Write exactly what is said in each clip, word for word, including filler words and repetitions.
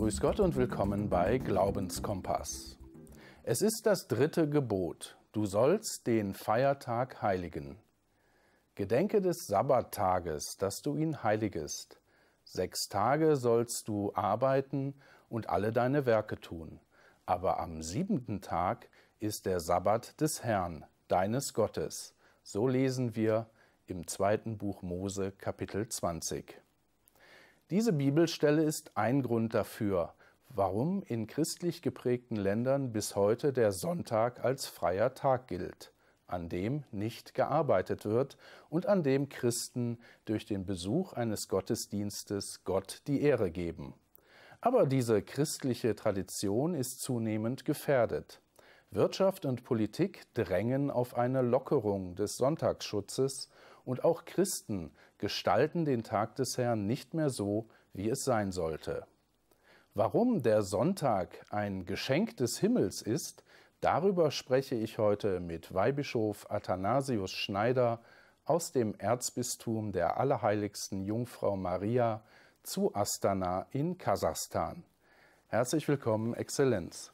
Grüß Gott und willkommen bei Glaubenskompass. Es ist das dritte Gebot. Du sollst den Feiertag heiligen. Gedenke des Sabbattages, dass du ihn heiligest. Sechs Tage sollst du arbeiten und alle deine Werke tun. Aber am siebenten Tag ist der Sabbat des Herrn, deines Gottes. So lesen wir im zweiten Buch Mose, Kapitel zwanzig. Diese Bibelstelle ist ein Grund dafür, warum in christlich geprägten Ländern bis heute der Sonntag als freier Tag gilt, an dem nicht gearbeitet wird und an dem Christen durch den Besuch eines Gottesdienstes Gott die Ehre geben. Aber diese christliche Tradition ist zunehmend gefährdet. Wirtschaft und Politik drängen auf eine Lockerung des Sonntagsschutzes und auch Christen gestalten den Tag des Herrn nicht mehr so, wie es sein sollte. Warum der Sonntag ein Geschenk des Himmels ist, darüber spreche ich heute mit Weihbischof Athanasius Schneider aus dem Erzbistum der Allerheiligsten Jungfrau Maria zu Astana in Kasachstan. Herzlich willkommen, Exzellenz.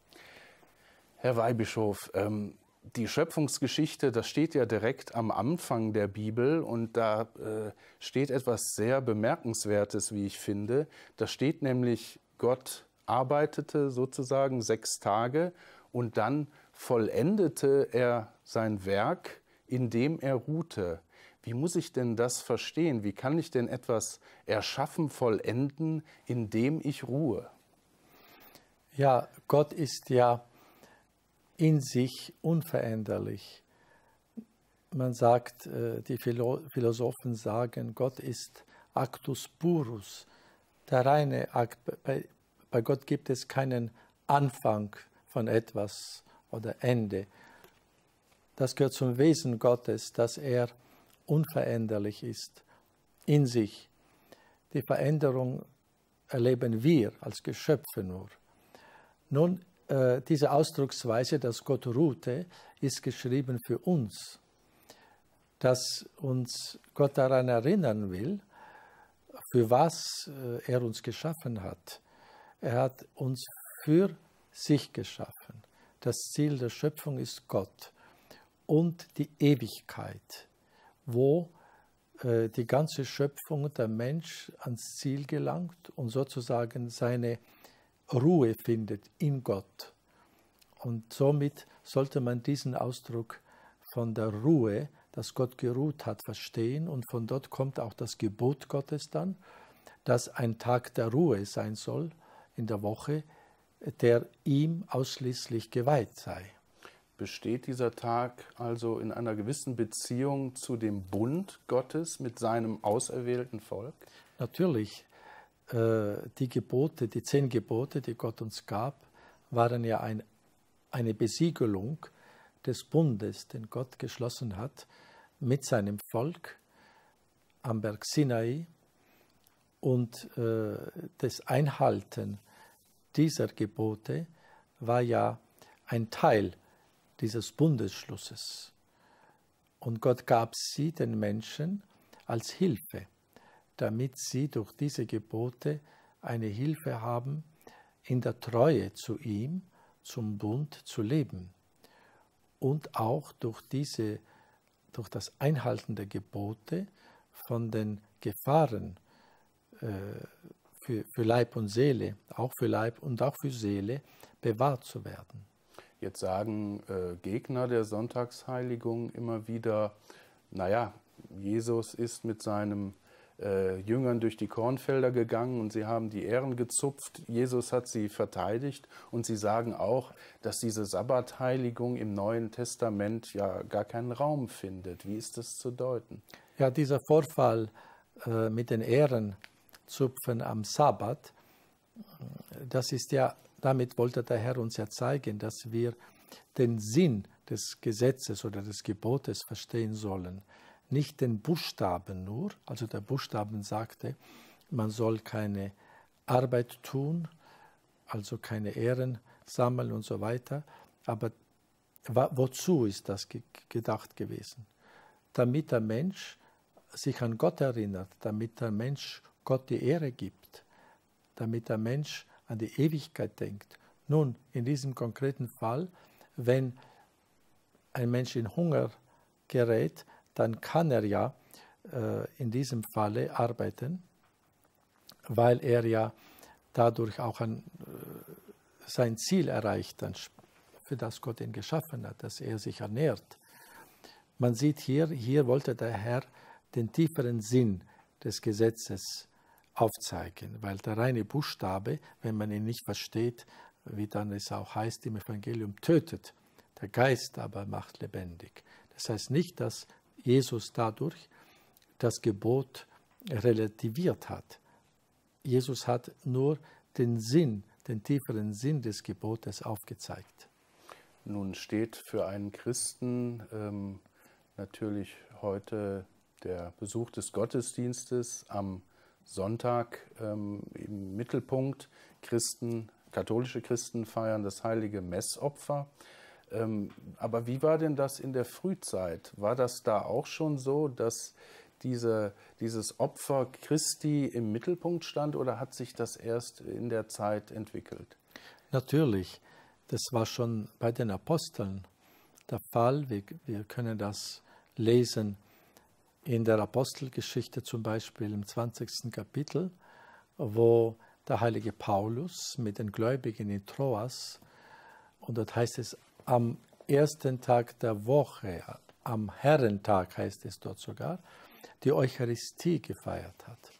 Herr Weihbischof, ähm, die Schöpfungsgeschichte, das steht ja direkt am Anfang der Bibel und da äh, steht etwas sehr Bemerkenswertes, wie ich finde. Da steht nämlich, Gott arbeitete sozusagen sechs Tage und dann vollendete er sein Werk, indem er ruhte. Wie muss ich denn das verstehen? Wie kann ich denn etwas erschaffen, vollenden, indem ich ruhe? Ja, Gott ist ja in sich unveränderlich. Man sagt, die Philosophen sagen, Gott ist actus purus, der reine Akt. Bei, bei Gott gibt es keinen Anfang von etwas oder Ende. Das gehört zum Wesen Gottes, dass er unveränderlich ist, in sich. Die Veränderung erleben wir als Geschöpfe nur. Nun, diese Ausdrucksweise, dass Gott ruhte, ist geschrieben für uns, dass uns Gott daran erinnern will, für was er uns geschaffen hat. Er hat uns für sich geschaffen. Das Ziel der Schöpfung ist Gott und die Ewigkeit, wo die ganze Schöpfung, der Mensch ans Ziel gelangt und sozusagen seine Ruhe findet in Gott. Und somit sollte man diesen Ausdruck von der Ruhe, dass Gott geruht hat, verstehen. Und von dort kommt auch das Gebot Gottes dann, dass ein Tag der Ruhe sein soll in der Woche, der ihm ausschließlich geweiht sei. Besteht dieser Tag also in einer gewissen Beziehung zu dem Bund Gottes mit seinem auserwählten Volk? Natürlich. Die Gebote, die zehn Gebote, die Gott uns gab, waren ja ein, eine Besiegelung des Bundes, den Gott geschlossen hat mit seinem Volk am Berg Sinai. Und äh, das Einhalten dieser Gebote war ja ein Teil dieses Bundesschlusses. Und Gott gab sie den Menschen als Hilfe, damit sie durch diese Gebote eine Hilfe haben, in der Treue zu ihm, zum Bund zu leben. Und auch durch, diese, durch das Einhalten der Gebote von den Gefahren äh, für, für Leib und Seele, auch für Leib und auch für Seele, bewahrt zu werden. Jetzt sagen äh, Gegner der Sonntagsheiligung immer wieder, naja, Jesus ist mit seinem Jüngern durch die Kornfelder gegangen und sie haben die Ähren gezupft. Jesus hat sie verteidigt und sie sagen auch, dass diese Sabbatheiligung im Neuen Testament ja gar keinen Raum findet. Wie ist das zu deuten? Ja, dieser Vorfall äh, mit den Ährenzupfen am Sabbat, das ist ja, damit wollte der Herr uns ja zeigen, dass wir den Sinn des Gesetzes oder des Gebotes verstehen sollen. Nicht den Buchstaben nur, also der Buchstaben sagte, man soll keine Arbeit tun, also keine Ehren sammeln und so weiter. Aber wozu ist das gedacht gewesen? Damit der Mensch sich an Gott erinnert, damit der Mensch Gott die Ehre gibt, damit der Mensch an die Ewigkeit denkt. Nun, in diesem konkreten Fall, wenn ein Mensch in Hunger gerät, dann kann er ja äh, in diesem Falle arbeiten, weil er ja dadurch auch ein, äh, sein Ziel erreicht, dann, für das Gott ihn geschaffen hat, dass er sich ernährt. Man sieht hier, hier wollte der Herr den tieferen Sinn des Gesetzes aufzeigen, weil der reine Buchstabe, wenn man ihn nicht versteht, wie dann es auch heißt im Evangelium, tötet. Der Geist aber macht lebendig. Das heißt nicht, dass Jesus dadurch das Gebot relativiert hat. Jesus hat nur den Sinn, den tieferen Sinn des Gebotes aufgezeigt. Nun steht für einen Christen ähm, natürlich heute der Besuch des Gottesdienstes am Sonntag ähm, im Mittelpunkt. Christen, katholische Christen feiern das heilige Messopfer. Ähm, aber wie war denn das in der Frühzeit? War das da auch schon so, dass diese, dieses Opfer Christi im Mittelpunkt stand, oder hat sich das erst in der Zeit entwickelt? Natürlich, das war schon bei den Aposteln der Fall. Wir, wir können das lesen in der Apostelgeschichte zum Beispiel im zwanzigsten Kapitel, wo der heilige Paulus mit den Gläubigen in Troas, und dort heißt es, am ersten Tag der Woche, am Herrentag heißt es dort sogar, die Eucharistie gefeiert hat.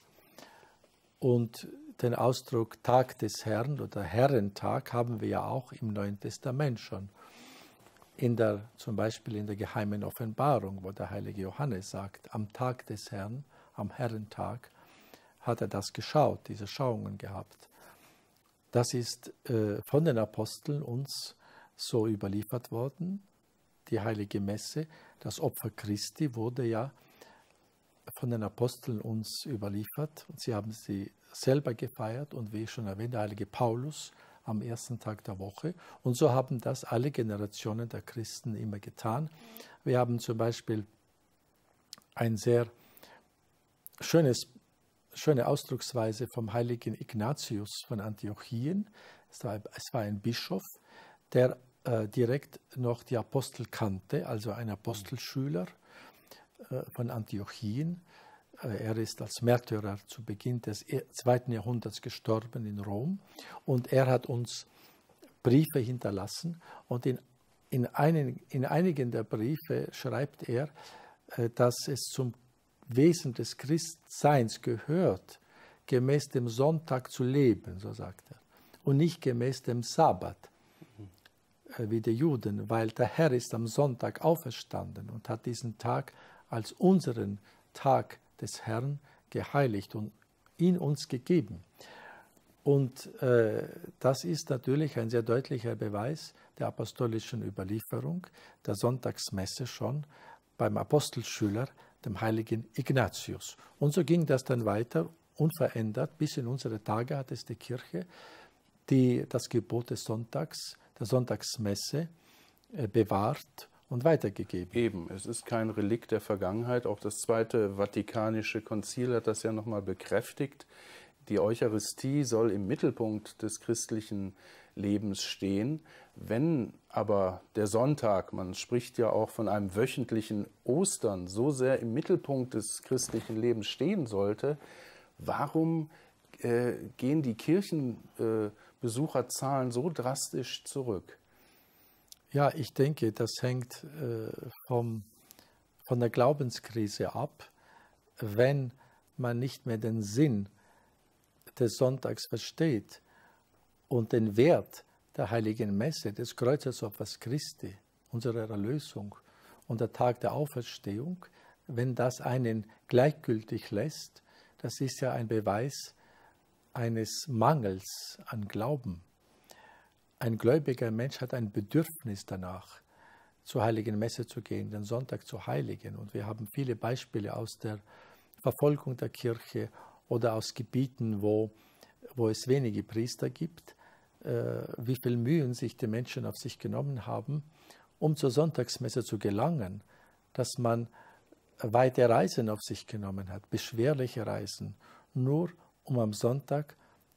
Und den Ausdruck Tag des Herrn oder Herrentag haben wir ja auch im Neuen Testament schon. In der, zum Beispiel in der geheimen Offenbarung, wo der heilige Johannes sagt, am Tag des Herrn, am Herrentag, hat er das geschaut, diese Schauungen gehabt. Das ist äh, von den Aposteln uns so überliefert worden, die heilige Messe. Das Opfer Christi wurde ja von den Aposteln uns überliefert und sie haben sie selber gefeiert und wie ich schon erwähnt, der heilige Paulus am ersten Tag der Woche. Und so haben das alle Generationen der Christen immer getan. Wir haben zum Beispiel ein sehr schönes, schöne Ausdrucksweise vom heiligen Ignatius von Antiochien. Es war, es war ein Bischof, der äh, direkt noch die Apostel kannte, also ein Apostelschüler äh, von Antiochien. Er ist als Märtyrer zu Beginn des zweiten Jahrhunderts gestorben in Rom und er hat uns Briefe hinterlassen und in, in, einen, in einigen der Briefe schreibt er, dass es zum Wesen des Christseins gehört, gemäß dem Sonntag zu leben, so sagt er, und nicht gemäß dem Sabbat, wie die Juden, weil der Herr ist am Sonntag auferstanden und hat diesen Tag als unseren Tag des Herrn geheiligt und ihn uns gegeben. Und äh, das ist natürlich ein sehr deutlicher Beweis der apostolischen Überlieferung, der Sonntagsmesse schon beim Apostelschüler, dem heiligen Ignatius. Und so ging das dann weiter, unverändert, bis in unsere Tage hat es die Kirche, die das Gebot des Sonntags, der Sonntagsmesse, äh, bewahrt und weitergegeben. Eben, es ist kein Relikt der Vergangenheit. Auch das Zweite Vatikanische Konzil hat das ja nochmal bekräftigt. Die Eucharistie soll im Mittelpunkt des christlichen Lebens stehen. Wenn aber der Sonntag, man spricht ja auch von einem wöchentlichen Ostern, so sehr im Mittelpunkt des christlichen Lebens stehen sollte, warum äh, gehen die Kirchenbesucherzahlen äh, so drastisch zurück? Ja, ich denke, das hängt äh, vom, von der Glaubenskrise ab. Wenn man nicht mehr den Sinn des Sonntags versteht und den Wert der heiligen Messe, des Kreuzesopfers Christi, unserer Erlösung und der Tag der Auferstehung, wenn das einen gleichgültig lässt, das ist ja ein Beweis eines Mangels an Glauben. Ein gläubiger Mensch hat ein Bedürfnis danach, zur heiligen Messe zu gehen, den Sonntag zu heiligen. Und wir haben viele Beispiele aus der Verfolgung der Kirche oder aus Gebieten, wo, wo es wenige Priester gibt, äh, wie viel Mühen sich die Menschen auf sich genommen haben, um zur Sonntagsmesse zu gelangen, dass man weite Reisen auf sich genommen hat, beschwerliche Reisen, nur um am Sonntag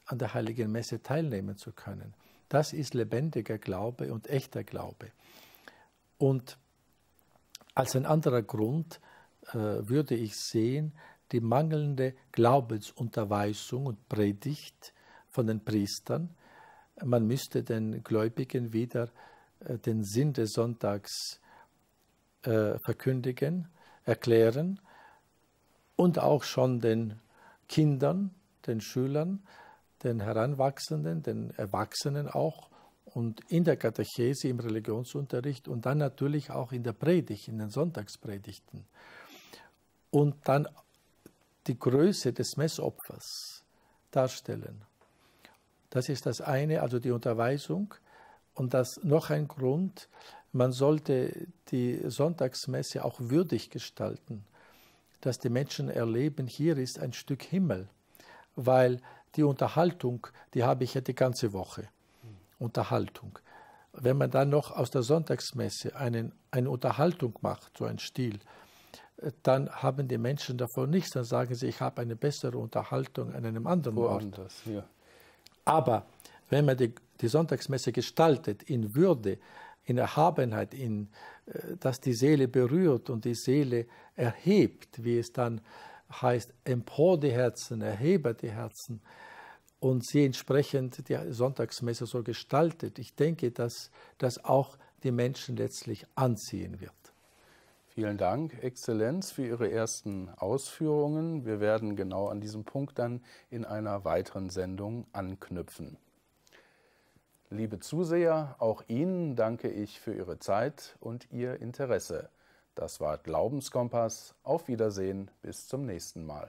an der Heiligen Messe teilnehmen zu können. Das ist lebendiger Glaube und echter Glaube. Und als ein anderer Grund äh, würde ich sehen, die mangelnde Glaubensunterweisung und Predigt von den Priestern. Man müsste den Gläubigen wieder äh, den Sinn des Sonntags äh, verkündigen, erklären und auch schon den Kindern, den Schülern, den Heranwachsenden, den Erwachsenen auch und in der Katechese, im Religionsunterricht und dann natürlich auch in der Predigt, in den Sonntagspredigten. Und dann die Größe des Messopfers darstellen. Das ist das eine, also die Unterweisung. Und das noch ein Grund, man sollte die Sonntagsmesse auch würdig gestalten, dass die Menschen erleben, hier ist ein Stück Himmel, weil die Unterhaltung, die habe ich ja die ganze Woche. Mhm. Unterhaltung. Wenn man dann noch aus der Sonntagsmesse einen, eine Unterhaltung macht, so ein Stil, dann haben die Menschen davon nichts. Dann sagen sie, ich habe eine bessere Unterhaltung an einem anderen Ort. Ja. Aber wenn man die, die Sonntagsmesse gestaltet in Würde, in Erhabenheit, in, dass die Seele berührt und die Seele erhebt, wie es dann heißt, empor die Herzen, erhebe die Herzen und sie entsprechend die Sonntagsmesse so gestaltet. Ich denke, dass das auch die Menschen letztlich anziehen wird. Vielen Dank, Exzellenz, für Ihre ersten Ausführungen. Wir werden genau an diesem Punkt dann in einer weiteren Sendung anknüpfen. Liebe Zuseher, auch Ihnen danke ich für Ihre Zeit und Ihr Interesse. Das war Glaubenskompass. Auf Wiedersehen, bis zum nächsten Mal.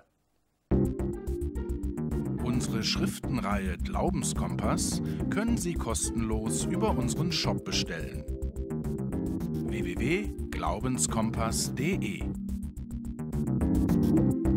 Unsere Schriftenreihe Glaubenskompass können Sie kostenlos über unseren Shop bestellen. w w w punkt glaubenskompass punkt de